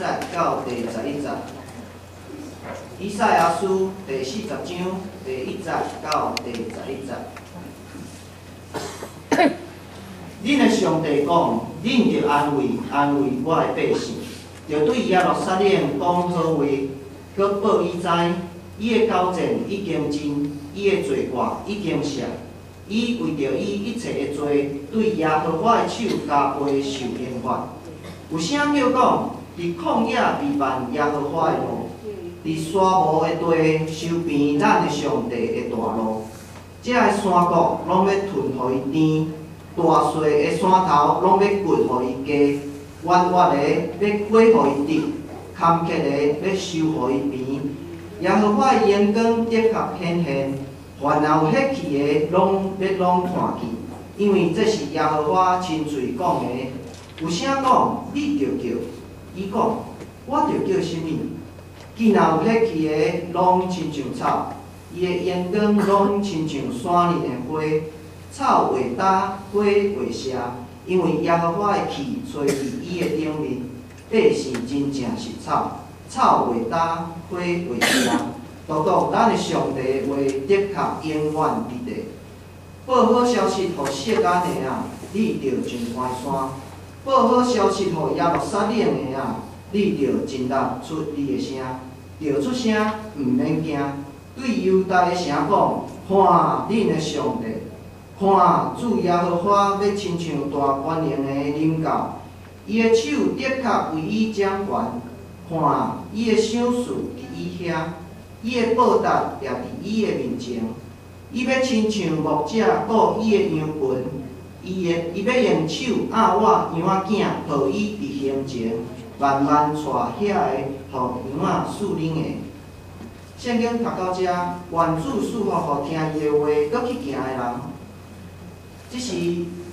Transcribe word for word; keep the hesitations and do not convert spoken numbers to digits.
节到第十一节。以赛亚书第四十章第一节到第十一节。恁的上帝讲：恁着安慰安慰我的百姓，着对耶路撒冷讲好话，搁报伊知，伊的交战已经尽，伊的罪过已经赦。伊为着伊一切的罪，对耶和华的手加倍受刑罚。有啥叫讲？伫旷野避办耶和华的路，伫沙漠的地修遍咱的上帝的大路。这个山谷拢要吞互伊甜，大细的山头拢要掘互伊加，弯弯的要毁互伊直，坎坷的要收互伊平。耶和华的阳光的确显现，烦恼迄去的拢要拢看去，因为这是耶和华亲嘴讲的。有啥讲？你着叫。伊讲，我着叫什么？既然有迄去的，拢亲像草，伊的阳光拢亲像山林的花，草会干，花会谢，因为耶和华的气吹伫伊的顶面。百姓真正是草，草会干，花会谢。独独咱的上帝话的确永远伫地。报好消息互世间的啊，你着上关山。报好消息互耶路撒冷的啊，你着真力出你的声，着出声，毋免惊。对犹大的城讲：看恁的上帝，看主耶和华要亲像大权能的领导，伊的手的确为伊掌权。看伊的赏赐伫伊遐，伊的报答也伫伊的面前。伊要亲像牧者顾伊的羊群。伊的伊要用手压我羊仔囝，抱伊伫胸前，慢慢带遐个，互羊仔属灵的。圣经读到遮，愿主赐福互听伊的话，搁去行的人。这是